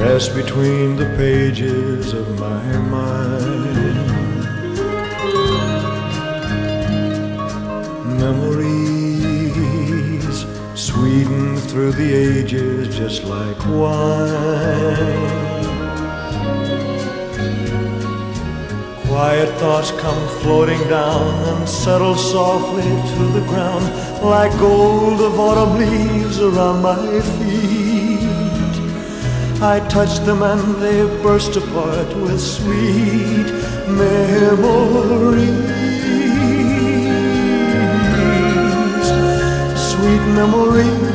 pressed between the pages of my mind. Memories sweetened through the ages just like wine. Quiet thoughts come floating down and settle softly to the ground like gold of autumn leaves around my feet. I touch them and they burst apart with sweet memories. Sweet memories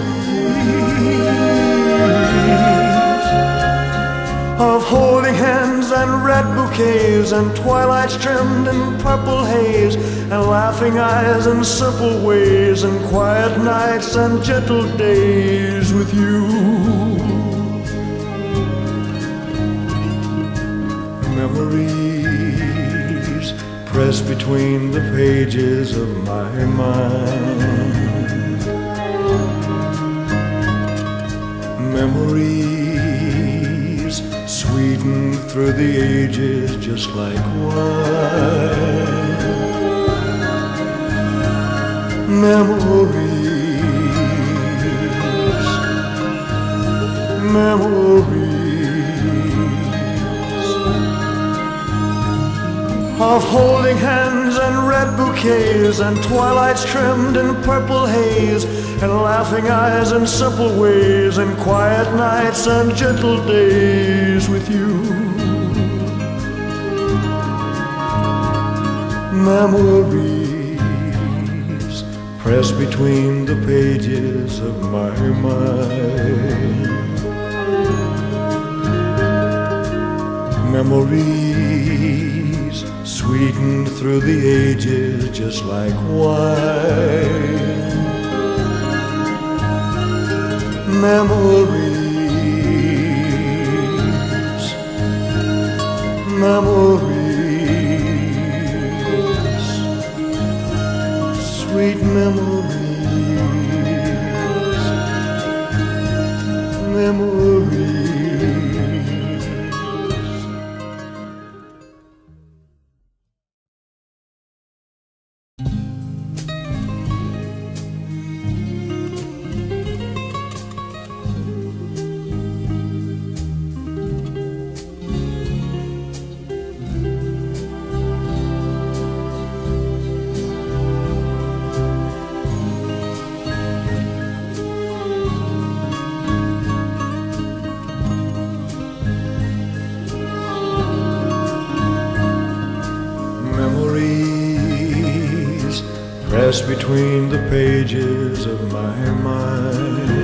of holding hands and red bouquets and twilights trimmed in purple haze and laughing eyes and simple ways and quiet nights and gentle days with you. Memories pressed between the pages of my mind. Memories sweetened through the ages just like wine. Memories, memories of holding hands and red bouquets and twilights trimmed in purple haze and laughing eyes and simple ways and quiet nights and gentle days with you. Memories pressed between the pages of my mind. Memories sweetened through the ages just like wine. Memories, memories, sweet memories, memories. Memories pressed between the pages of my mind.